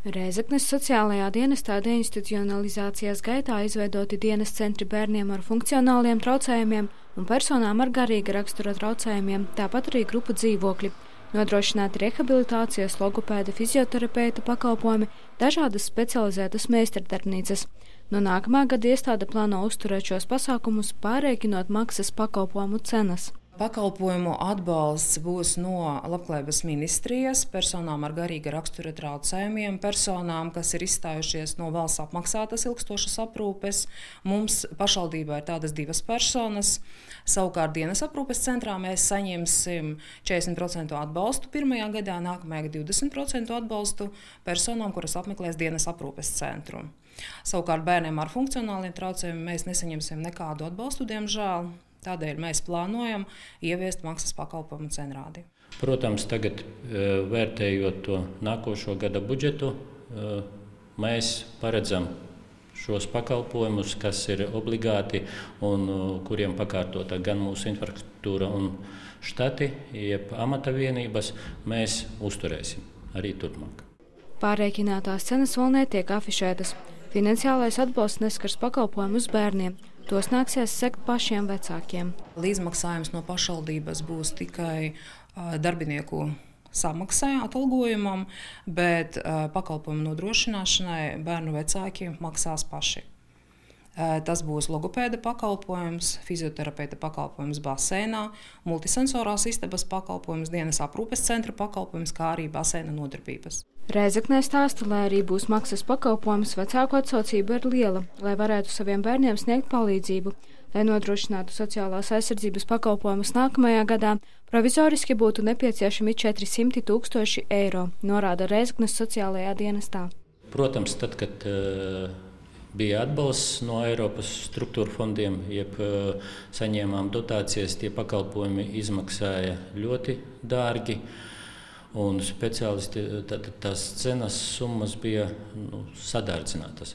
Rēzeknes sociālajā dienestā deinstitucionalizācijas gaitā izveidoti dienas centri bērniem ar funkcionāliem traucējumiem un personām ar garīga rakstura traucējumiem, tāpat arī grupu dzīvokļi. Nodrošināti rehabilitācijas, logopēda, fizioterapeita pakalpojumi, dažādas specializētas meistardarbnīcas. No nākamā gada iestāde plāno uzturēt šos pasākumus, pārreikinot maksas pakalpojumu cenas. Pakalpojumu atbalsts būs no Labklājības ministrijas personām ar garīga rakstura traucējumiem, personām, kas ir izstājušies no valsts apmaksātas ilgstošas aprūpes. Mums pašvaldībā ir tādas 2 personas. Savukārt dienas aprūpes centrā mēs saņemsim 40% atbalstu pirmajā gadā, nākamajā gadā 20% atbalstu personām, kuras apmeklēs dienas aprūpes centru. Savukārt bērniem ar funkcionāliem traucējumiem mēs nesaņemsim nekādu atbalstu, diemžēl. Tādēļ mēs plānojam ieviest maksas pakalpojumu cenrādi. Protams, tagad vērtējot to nākošo gada budžetu, mēs paredzam šos pakalpojumus, kas ir obligāti un kuriem pakārtota gan mūsu infrastruktūra un štati, jeb amata vienības, mēs uzturēsim arī turpmāk. Pārreikinātās cenas vēl netiek afišētas. Finansiālais atbalsts neskars pakalpojumus bērniem. Tos nāksies sekt pašiem vecākiem. Līdzmaksājums no pašvaldības būs tikai darbinieku samaksai, atalgojumam, bet pakalpojumu nodrošināšanai bērnu vecāki maksās paši. Tas būs logopēda pakalpojums, fizioterapeita pakalpojums baseinā, multisensorās istabas pakalpojums, dienas aprūpes centra pakalpojums, kā arī baseina nodarbības. Rēzeknē stāsta, lai arī būs maksas pakalpojums, vecāku atsaucība ir liela, lai varētu saviem bērniem sniegt palīdzību. Lai nodrošinātu sociālās aizsardzības pakalpojumus nākamajā gadā, provizoriski būtu nepieciešami 400 000 eiro, norāda Rēzeknes sociālajā dienestā. Protams, tad, kad bija atbalsts no Eiropas struktūra fondiem, jeb saņēmām dotācijas, tie pakalpojumi izmaksāja ļoti dārgi. Un speciālisti tās cenas summas bija sadārdzinātas.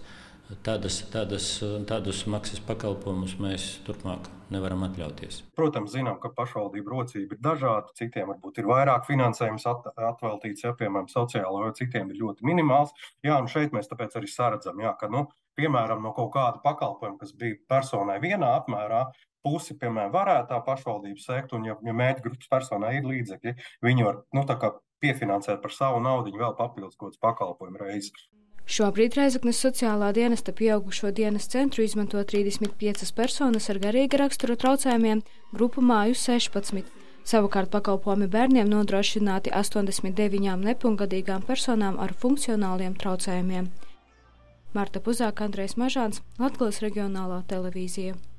Tādus maksas pakalpojumus mēs turpmāk nevaram atļauties. Protams, zinām, ka pašvaldību rocība ir dažāda. Citiem varbūt ir vairāk finansējums atveltīts, piemēram, sociālo, citiem ir ļoti minimāls. Jā, un šeit mēs tāpēc arī saredzam, ka, piemēram, no kaut kāda pakalpojuma, kas bija personai vienā apmērā, pusi, piemēram, varētu tā pašvaldība sekt, un ja mērķa grupas personai ir līdzekļi, viņi var piefinansēt par savu naudu, vēl papildus kaut kāds pakalpojumu reizes. Šobrīd Rēzeknes sociālā dienesta pieaugušo dienas centru izmanto 35 personas ar garīga rakstura traucējumiem, grupu māju 16. Savukārt pakalpojumi bērniem nodrošināti 89 nepilngadīgām personām ar funkcionāliem traucējumiem. Marta Puzāka, Andrejs Mažāns, Latgales reģionālā televīzija.